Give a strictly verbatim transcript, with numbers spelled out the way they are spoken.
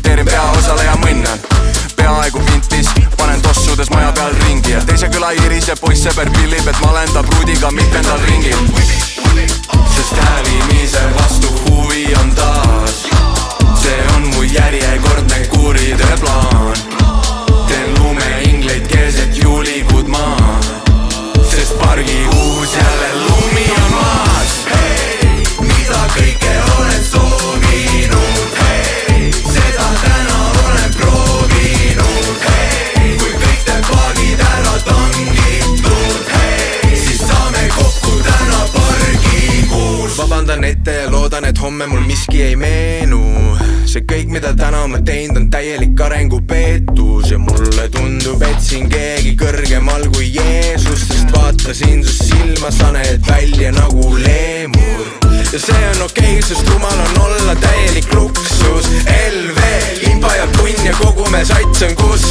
imiteerin peaosale ja mõnnan peaaegu pintis, panen tossudes maja peal ringi ja teise küla iriseb poiss sõber pillib, et ma olen ta pruudiga mitmendal ringil. Sest hävimise vastu huvi on taas, see on mu järjekordne kuritööplaan. Teen lumeingleid keset juulikuud maa, sest pargi uus jälle lumi on maas. Hei, mida kõike olen soovinud, hei, seda täna olen proovinud, hei, kui kõik te paagid ära tangitud, hei, siis saame kokku täna pargikuus. Vabandan ette ja loodan, et homme mul miski ei meenu. See kõik, mida täna ma teinud, on täielik arengupeetus ja mulle tundub, et siin keegi kõrgemal kui Jeesus, sest vaatasin su silma, sa näed välja nagu leemur. Ja see on okei, sest rumal on olla täielik luksus. L V, limba ja punn ja kogu me sats on kus